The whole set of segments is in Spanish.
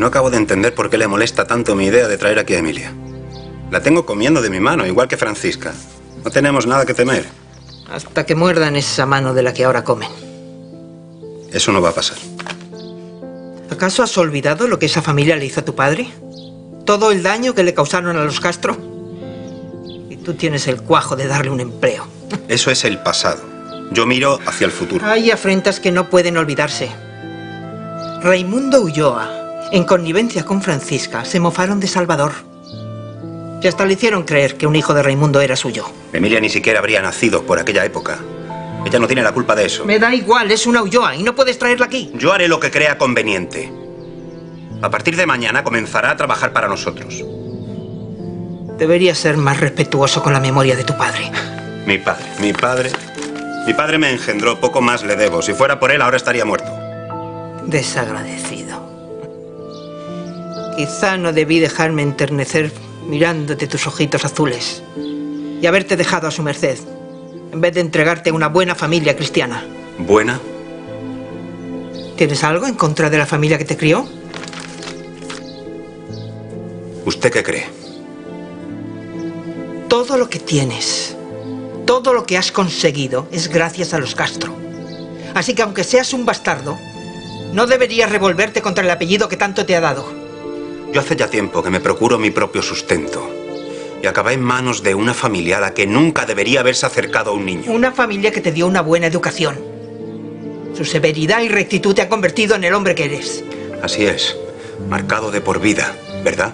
No acabo de entender por qué le molesta tanto mi idea de traer aquí a Emilia. La tengo comiendo de mi mano, igual que Francisca. No tenemos nada que temer. Hasta que muerdan esa mano de la que ahora comen. Eso no va a pasar. ¿Acaso has olvidado lo que esa familia le hizo a tu padre? ¿Todo el daño que le causaron a los Castro? Y tú tienes el cuajo de darle un empleo. Eso es el pasado. Yo miro hacia el futuro. Hay afrentas que no pueden olvidarse. Raimundo Ulloa, en connivencia con Francisca, se mofaron de Salvador. Y hasta le hicieron creer que un hijo de Raimundo era suyo. Emilia ni siquiera habría nacido por aquella época. Ella no tiene la culpa de eso. Me da igual, es una Ulloa y no puedes traerla aquí. Yo haré lo que crea conveniente. A partir de mañana comenzará a trabajar para nosotros. Deberías ser más respetuoso con la memoria de tu padre. Mi padre me engendró, poco más le debo. Si fuera por él, ahora estaría muerto. Desagradecido. Quizá no debí dejarme enternecer mirándote tus ojitos azules y haberte dejado a su merced, en vez de entregarte a una buena familia cristiana. ¿Buena? ¿Tienes algo en contra de la familia que te crió? ¿Usted qué cree? Todo lo que tienes, todo lo que has conseguido es gracias a los Castro. Así que aunque seas un bastardo, no deberías revolverte contra el apellido que tanto te ha dado. Yo hace ya tiempo que me procuro mi propio sustento. Y acabé en manos de una familia a la que nunca debería haberse acercado a un niño. Una familia que te dio una buena educación. Su severidad y rectitud te han convertido en el hombre que eres. Así es. Marcado de por vida, ¿verdad?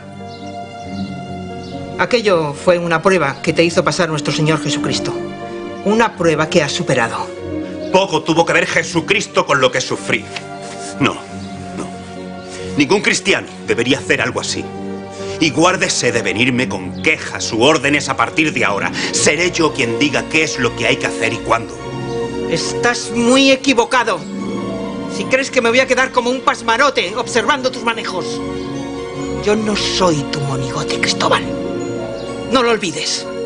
Aquello fue una prueba que te hizo pasar nuestro Señor Jesucristo. Una prueba que has superado. Poco tuvo que ver Jesucristo con lo que sufrí. No. Ningún cristiano debería hacer algo así. Y guárdese de venirme con quejas u órdenes a partir de ahora. Seré yo quien diga qué es lo que hay que hacer y cuándo. Estás muy equivocado. Si crees que me voy a quedar como un pasmarote observando tus manejos. Yo no soy tu monigote, Cristóbal. No lo olvides.